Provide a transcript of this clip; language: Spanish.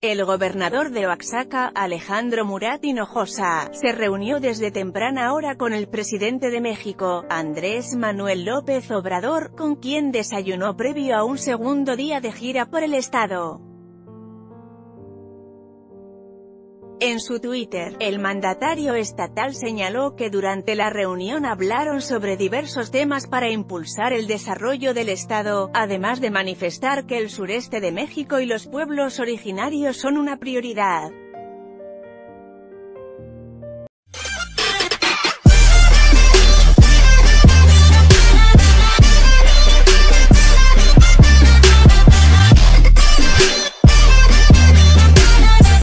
El gobernador de Oaxaca, Alejandro Murat Hinojosa, se reunió desde temprana hora con el presidente de México, Andrés Manuel López Obrador, con quien desayunó previo a un segundo día de gira por el estado. En su Twitter, el mandatario estatal señaló que durante la reunión hablaron sobre diversos temas para impulsar el desarrollo del estado, además de manifestar que el sureste de México y los pueblos originarios son una prioridad.